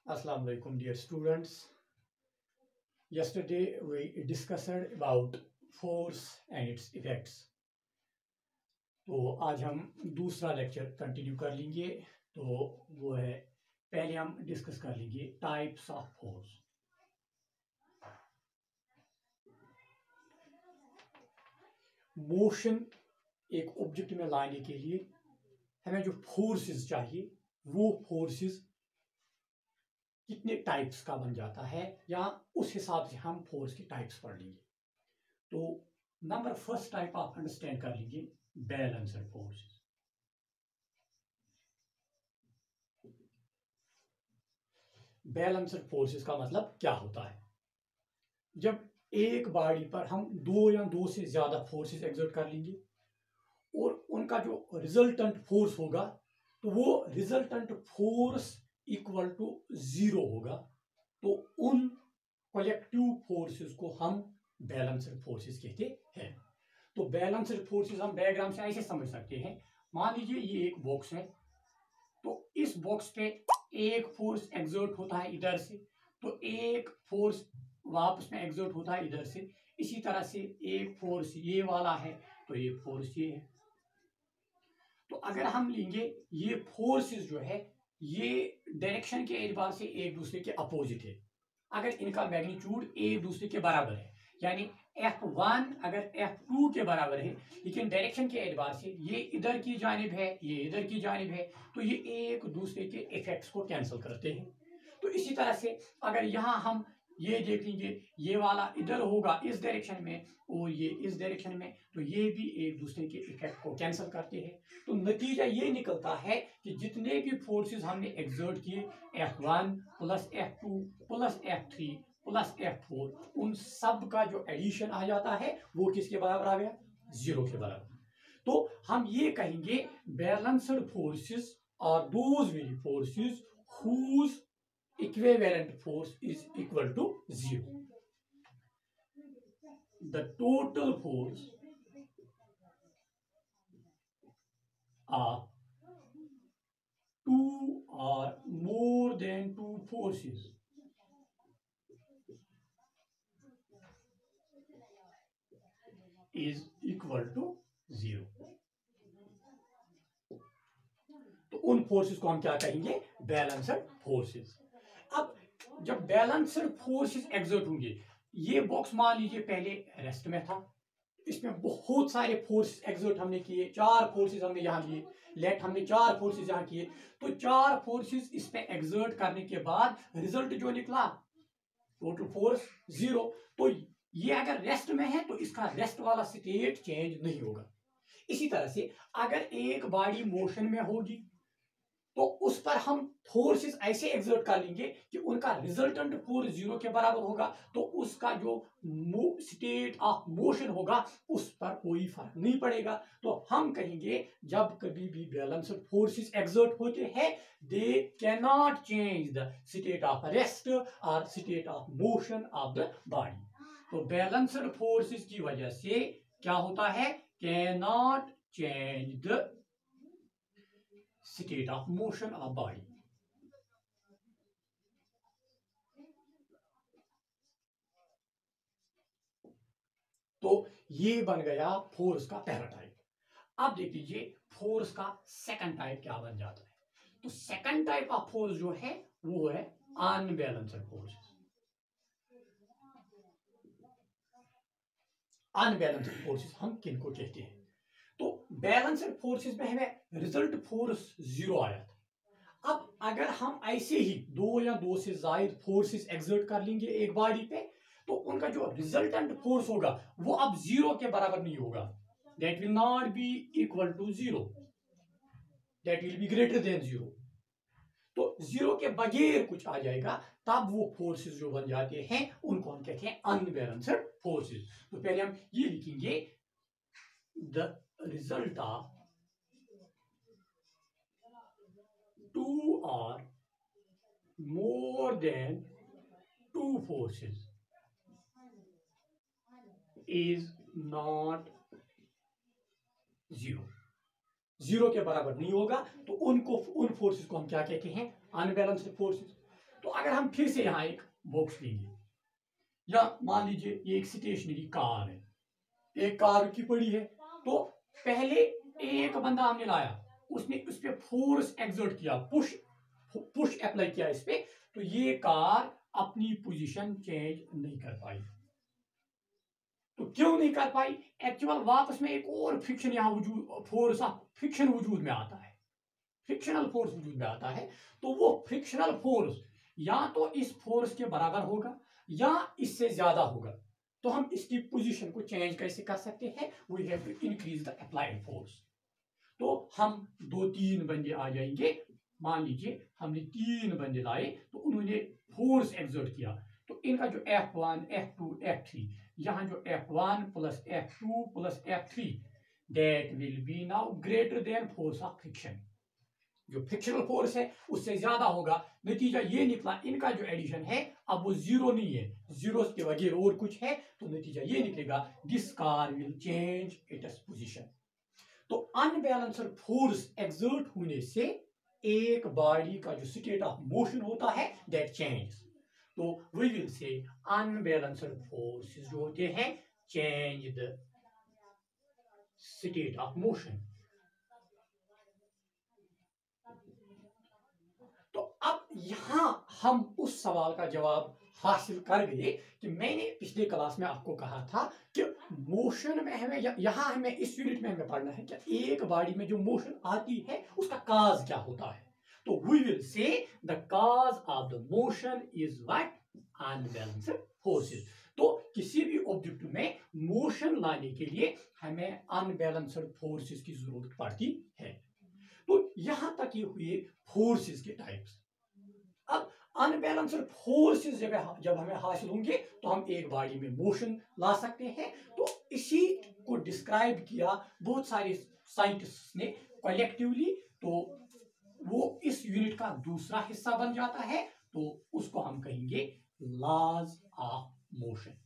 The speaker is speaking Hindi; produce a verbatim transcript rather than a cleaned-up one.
Assalamu alaikum dear students. Yesterday we discussed about force and its effects. तो आज हम दूसरा लेक्चर कंटिन्यू कर लेंगे। तो वो है, पहले हम डिस्कस कर लेंगे टाइप्स ऑफ फोर्स। मोशन एक ऑब्जेक्ट में लाने के लिए हमें जो फोर्सेस चाहिए वो फोर्सेस कितने टाइप्स का बन जाता है, या उस हिसाब से हम फोर्स के टाइप्स पढ़ लेंगे। तो नंबर फर्स्ट टाइप आप अंडरस्टैंड कर लीजिए, बैलेंसर फोर्सेस। बैलेंसर फोर्सेस का मतलब क्या होता है? जब एक बॉडी पर हम दो या दो से ज्यादा फोर्सेस एक्सर्ट कर लेंगे और उनका जो रिजल्टेंट फोर्स होगा तो वो resultant force equal to zero होगा, तो उन कलेक्टिव फोर्सेस को हम बैलेंसर फोर्सेस कहते हैं। तो बैलेंसर फोर्सेस हम डायग्राम से ऐसे समझ सकते हैं। मान लीजिए ये एक बॉक्स है, तो इस बॉक्स पे एक फोर्स एक्सर्ट होता है इधर से, तो एक फोर्स वापस में एक्सर्ट होता है इधर से। इसी तरह से एक फोर्स ये वाला है, तो एक फोर्स ये है। तो अगर हम लेंगे ये फोर्सेस जो है ये डायरेक्शन के एतबार से एक दूसरे के अपोजिट है। अगर इनका मैग्नीट्यूड एक दूसरे के बराबर है, यानी एफ वन अगर एफ टू के बराबर है, लेकिन डायरेक्शन के एतबार से ये इधर की जानिब है, ये इधर की जानिब है, तो ये एक दूसरे के इफेक्ट्स को कैंसिल करते हैं। तो इसी तरह से अगर यहाँ हम ये देख लीजिए, ये वाला इधर होगा इस डायरेक्शन में और ये इस डायरेक्शन में, तो ये भी एक दूसरे के इफेक्ट को कैंसिल करते हैं। तो नतीजा ये निकलता है कि जितने भी फोर्सेस हमने एक्सर्ट किए, F one plus F two plus F three plus F four, उन सब का जो एडिशन आ जाता है वो किसके बराबर आ गया? जीरो के बराबर। तो हम ये कहेंगे balanced forces are those very forces whose equivalent force is equal to zero. The total force of two or more than two forces is equal to zero. तो उन फोर्सेस को हम क्या कहेंगे? Balancer forces. अब जब बैलेंसर फोर्सेस एक्सर्ट होंगे, ये बॉक्स मान लीजिए पहले रेस्ट में था, इसमें बहुत सारे फोर्सेस एक्सर्ट हमने किए, चार फोर्सेस हमने यहाँ लिए, लेट हमने चार फोर्सेस यहाँ किए, तो चार फोर्सेस इस पे एक्सर्ट करने के बाद रिजल्ट जो निकला टोटल फोर्स जीरो। तो ये अगर रेस्ट में है तो इसका रेस्ट वाला स्टेट चेंज नहीं होगा। इसी तरह से अगर एक बॉडी मोशन में होगी तो उस पर हम फोर्सेस ऐसे एक्सर्ट कर लेंगे कि उनका रिजल्टेंट फोर्स जीरो के बराबर होगा, तो उसका जो स्टेट ऑफ मोशन होगा उस पर कोई फर्क नहीं पड़ेगा। तो हम कहेंगे जब कभी भी बैलेंस्ड फोर्सेस एक्सर्ट होते हैं, they can not change the state of rest और state of motion of the body. तो बैलेंस्ड फोर्सेस की वजह से क्या होता है? Can not change the state of motion of body. तो ये बन गया फोर्स का पहला टाइप। अब देख लीजिए फोर्स का सेकंड टाइप क्या बन जाता है। तो सेकंड टाइप ऑफ फोर्स जो है वो है अनबैलेंस्ड फोर्सेस। अनबैलेंस्ड फोर्सेस हम किनको कहते हैं? तो बैलेंस्ड फोर्सेस में हमें रिजल्ट फोर्स जीरो आया था। अब अगर हम ऐसे ही दो या दो से ज्यादा फोर्सेस एक्सर्ट कर लेंगे एक बॉडी पे, तो उनका जो रिजल्टेंट फोर्स होगा वो अब जीरो के बराबर नहीं होगा। That will not be equal to zero, that will be greater than zero. तो जीरो के बगैर कुछ आ जाएगा, तब वो फोर्सेस जो बन जाते हैं उनको हम कहते हैं अनबैलेंस्ड फोर्सेस। तो पहले हम ये लिखेंगे, the result of two or more than two forces is not zero. Zero के बराबर नहीं होगा, तो उनको उन फोर्सेस को हम क्या कहते हैं? Unbalanced forces. तो अगर हम फिर से यहाँ एक बॉक्स लेंगे, या मान लीजिए ये एक स्टेशनरी कार है, एक कार की पड़ी है, तो पहले एक बंदा हमने लाया, उसने उस पर फोर्स एक्सर्ट किया, पुश पुश अप्लाई किया इस पे, तो ये कार अपनी पोजीशन चेंज नहीं कर पाई। तो क्यों नहीं कर पाई? एक्चुअल वापस में एक और फ्रिक्शन यहाँ वजूद, फोर्स ऑफ फ्रिक्शन वजूद में आता है, फ्रिक्शनल फोर्स वजूद में आता है। तो वो फ्रिक्शनल फोर्स या तो इस फोर्स के बराबर होगा या इससे ज्यादा होगा। तो हम इसकी पोजीशन को चेंज कैसे कर सकते हैं? We have to increase the applied force. तो हम दो तीन बंदे आ जाएंगे, मान लीजिए हमने तीन बंदे लाए, तो उन्होंने फोर्स एक्सर्ट किया, तो इनका जो F one F two F three, यहाँ जो F one plus F two plus F three, that will be now greater than force of friction. जो फ्रिक्शनल फोर्स है उससे ज्यादा होगा। नतीजा ये निकला, इनका जो एडिशन है अब वो जीरो नहीं है, जीरो के बगैर और कुछ है, तो नतीजा ये निकलेगा this car will change its position. तो अनबैलेंस्ड फोर्स एक्सर्ट होने से एक बॉडी का जो स्टेट ऑफ मोशन होता है दैट चेंज। तो we will say unbalanced forces जो होते हैं change the state of motion. तो अब यहां हम उस सवाल का जवाब हासिल कर गए कि मैंने पिछले क्लास में आपको कहा था कि मोशन में हमें यहां हमें इस यूनिट में हमें पढ़ना है कि एक बॉडी में जो मोशन आती है उसका काज क्या होता है। तो we will say the cause of the motion is what? Unbalanced forces. तो किसी भी ऑब्जेक्ट में मोशन लाने के लिए हमें अनबैलेंस्ड फोर्सेस की जरूरत पड़ती है। तो यहां तक ये हुए फोर्सेस के टाइप्स। अब अनबैलेंस्ड फोर्सेस जब जब हमें हासिल होंगे तो हम एक बॉडी में मोशन ला सकते हैं। तो इसी को डिस्क्राइब किया बहुत सारे साइंटिस्ट्स ने कलेक्टिवली, तो वो इस यूनिट का दूसरा हिस्सा बन जाता है। तो उसको हम कहेंगे लॉज ऑफ मोशन।